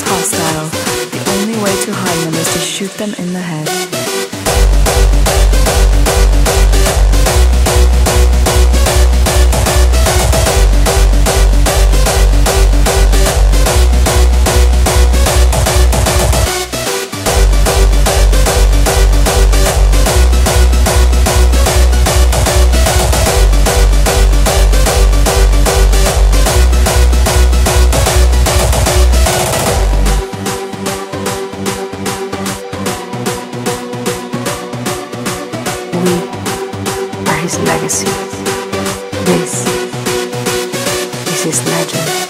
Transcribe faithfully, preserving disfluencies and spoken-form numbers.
hostile. The only way to harm them is to shoot them in the head. We are his legacy. This is his legend.